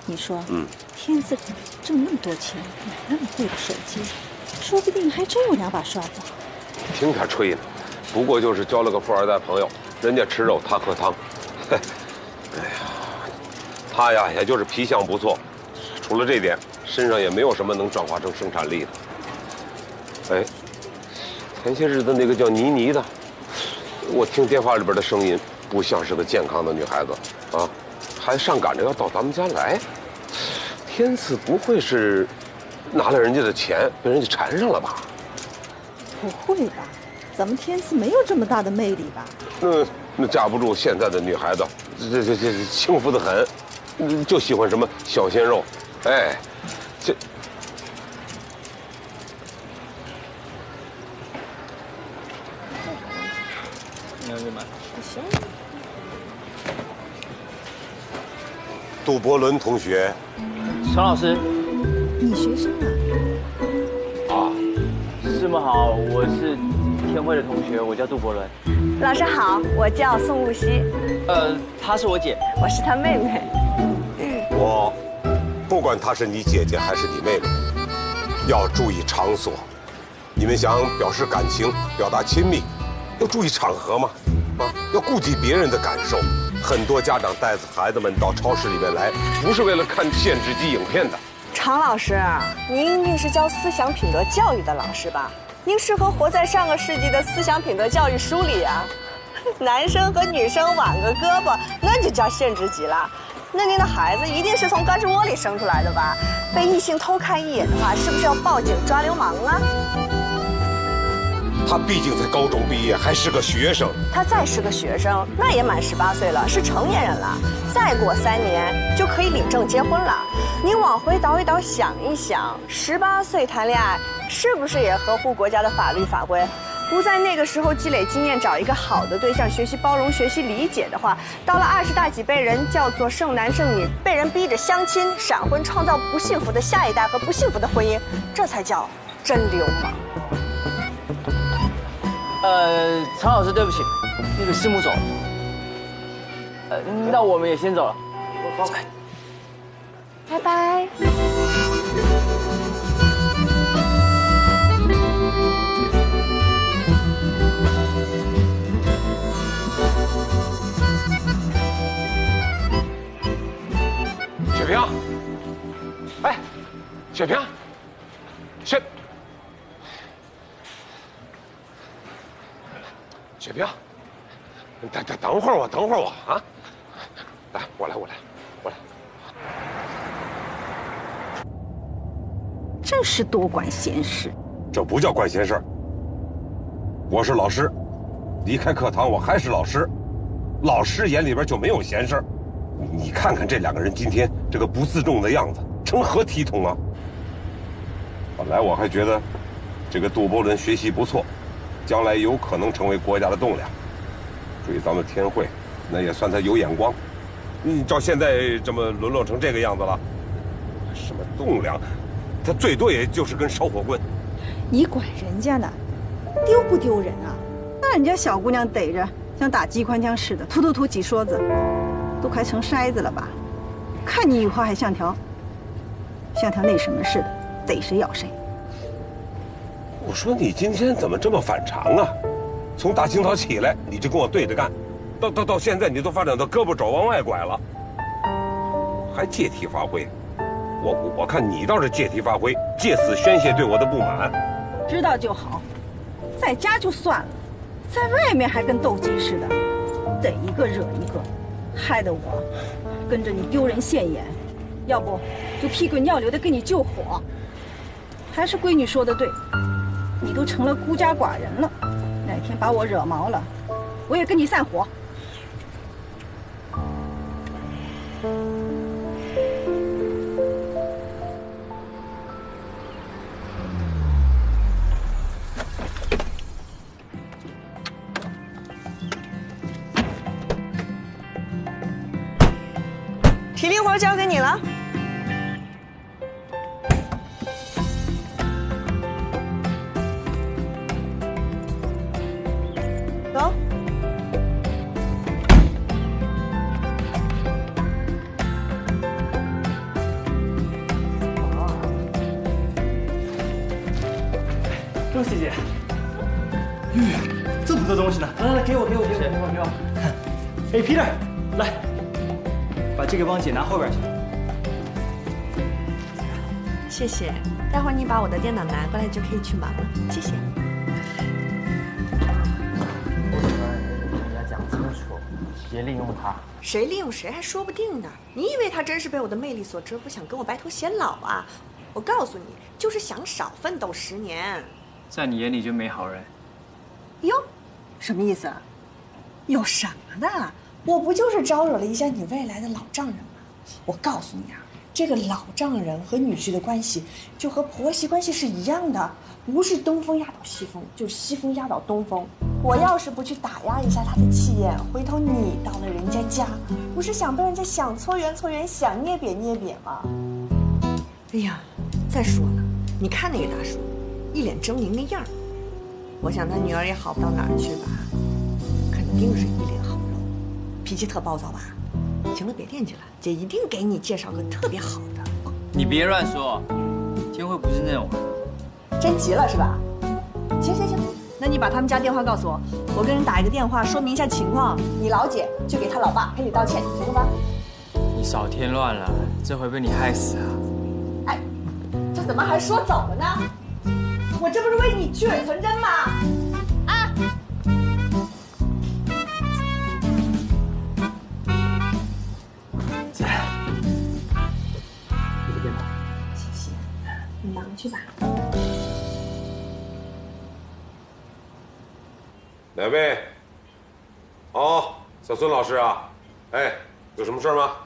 你说，天赐挣那么多钱，买那么贵的手机，说不定还真有2把刷子。 听他吹呢，不过就是交了个富二代朋友，人家吃肉，他喝汤。哎呀，他呀，也就是皮相不错，除了这点，身上也没有什么能转化成生产力的。哎，前些日子那个叫倪妮的，我听电话里边的声音，不像是个健康的女孩子啊，还上赶着要到咱们家来。天赐不会是拿了人家的钱被人家缠上了吧？ 不会吧？咱们天赐没有这么大的魅力吧？ 那架不住现在的女孩子，这轻浮的很，就喜欢什么小鲜肉，哎，这。 行。 杜伯伦同学， 常老师， 你学生啊？ 师母好，我是天慧的同学，我叫杜伯伦。 老师好，我叫宋露西。 她是我姐， 我是她妹妹。 我不管她是你姐姐还是你妹妹，要注意场所。你们想表示感情、表达亲密，要注意场合嘛，要顾及别人的感受。很多家长带着孩子们到超市里面来，不是为了看限制级影片的。 常老师，您一定是教思想品德教育的老师吧？您适合活在上个世纪的思想品德教育书里啊。男生和女生挽个胳膊，那就叫限制级了。那您的孩子一定是从胳肢窝里生出来的吧？被异性偷看一眼的话，是不是要报警抓流氓啊？ 他毕竟才高中毕业，还是个学生。 他再是个学生，那也满18岁了，是成年人了。再过3年就可以领证结婚了。您往回倒一倒，想一想，18岁谈恋爱是不是也合乎国家的法律法规？不在那个时候积累经验，找一个好的对象，学习包容，学习理解的话，到了20大几被人叫做剩男剩女，被人逼着相亲闪婚，创造不幸福的下一代和不幸福的婚姻，这才叫真流氓。 常老师，对不起，那个师母走了。那我们也先走了。走。 拜拜。 雪萍，哎，雪萍，雪萍，等会儿我啊！来，我来。 真是多管闲事。 这不叫管闲事儿。我是老师，离开课堂我还是老师，老师眼里边就没有闲事儿。你看看这2个人今天这个不自重的样子，成何体统啊！本来我还觉得这个杜伯伦学习不错，将来有可能成为国家的栋梁。至于咱们天慧，那也算他有眼光。你照现在这么沦落成这个样子了，什么栋梁，他最多也就是根烧火棍。 你管人家呢，丢不丢人啊？那人家小姑娘逮着像打机关枪似的，突几梭子，都快成筛子了吧？看你以后还像条那什么似的，逮谁咬谁。 我说你今天怎么这么反常啊？从大清早起来你就跟我对着干，到现在你都发展到胳膊肘往外拐了，还借题发挥。我看你倒是借题发挥，借此宣泄对我的不满。 知道就好，在家就算了，在外面还跟斗鸡似的，逮一个惹一个，害得我跟着你丢人现眼，要不就屁滚尿流的给你救火。还是闺女说的对，你都成了孤家寡人了，哪天把我惹毛了，我也跟你散伙。 体力活交给你了。走。 谢谢。哟，这么多东西呢！来，给我。哎，Peter， 来，把这个帮姐拿后边去。 谢谢。待会儿你把我的电脑拿过来就可以去忙了。谢谢。 我喜欢跟人家讲清楚，别利用他。 谁利用谁还说不定呢。你以为他真是被我的魅力所折服，想跟我白头偕老啊？我告诉你，就是想少奋斗10年。 在你眼里就没好人。 哟，什么意思啊？有什么的？我不就是招惹了一下你未来的老丈人吗？我告诉你啊，这个老丈人和女婿的关系就和婆媳关系是一样的，不是东风压倒西风，就是西风压倒东风。我要是不去打压一下他的气焰，回头你到了人家家，不是想被人家想搓圆搓圆，想捏瘪捏瘪吗？哎呀，再说了，你看那个大叔，一脸狰狞的样儿，我想他女儿也好不到哪儿去吧，肯定是一脸好肉，脾气特暴躁吧？行了，别惦记了，姐一定给你介绍个特别好的。 你别乱说，天慧不是那种人。 真急了是吧？行，那你把他们家电话告诉我，我跟人打一个电话说明一下情况，你老姐就给他老爸赔礼道歉，行了吧？ 你少添乱了，这回被你害死啊！ 哎，这怎么还说走了呢？我这不是为你去伪存真吗？啊！ 姐，你的电脑。 谢谢，你忙去吧。 哪位？哦，小孙老师啊，哎，有什么事吗？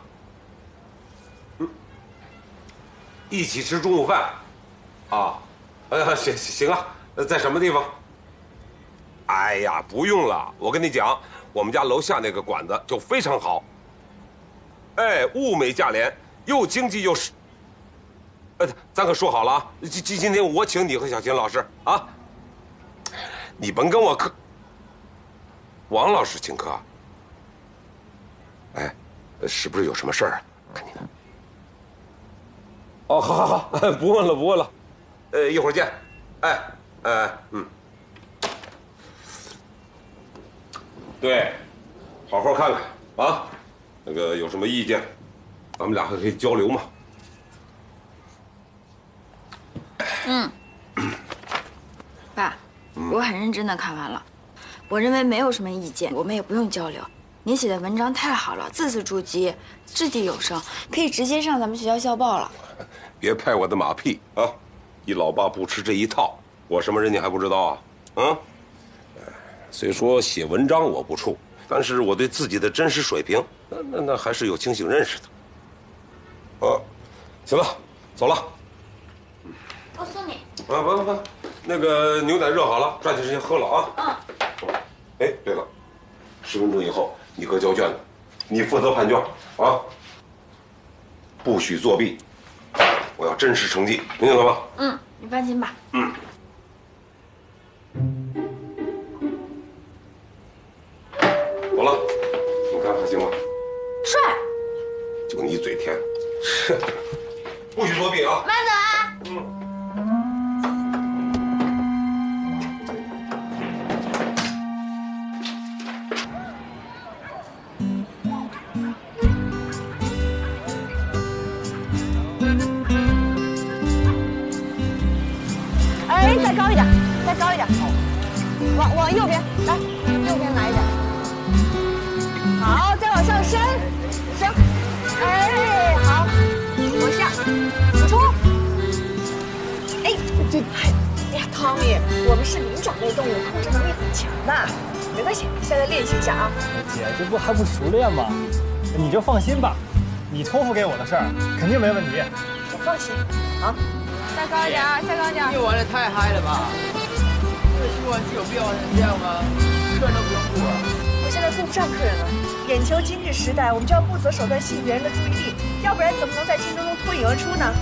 一起吃中午饭，啊，行啊，在什么地方？哎呀，不用了，我跟你讲，我们家楼下那个馆子就非常好。哎，物美价廉，又经济又实。咱可说好了啊，今天我请你和小秦老师啊，你甭跟我客。王老师请客。哎，是不是有什么事儿啊？看你的。哦，好，不问了，一会儿见。对，好好看看啊，那个有什么意见，咱们俩还可以交流嘛。 爸，我很认真的看完了，我认为没有什么意见，我们也不用交流。你写的文章太好了，字字珠玑，掷地有声，可以直接上咱们学校校报了。 别拍我的马屁啊！你老爸不吃这一套，我什么人你还不知道啊？虽说写文章我不怵，但是我对自己的真实水平，那还是有清醒认识的。行了，走了。 我送你。 不，那个牛奶热好了，抓紧时间喝了啊。哎，对了，10分钟以后你哥交卷子，你负责判卷啊，不许作弊，我要真实成绩，明白了吗？ 你放心吧。 走了，你看还行吗？ 帅。 就你嘴甜，不许作弊啊！ 慢走啊。 哎，再高一点，再高一点，往右边来，右边来一点。好，再往上升，哎，好，往下，补充。哎呀，汤米，我们是灵长类动物，控制能力很强的。没关系，现在练习一下啊。 姐，这不还不熟练吗？你就放心吧，你托付给我的事儿肯定没问题。 我放心啊。再高一点，再高一点。 你玩的太嗨了吧？这个新玩具有必要玩成这样吗？客人都不用顾了。 我现在顾不上客人了，眼球经济时代，我们就要不择手段吸引别人的注意力，要不然怎么能在竞争中脱颖而出呢？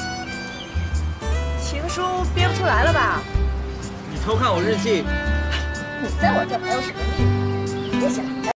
情书编不出来了吧？ 你偷看我日记， 你在我这还有什么意义？别想。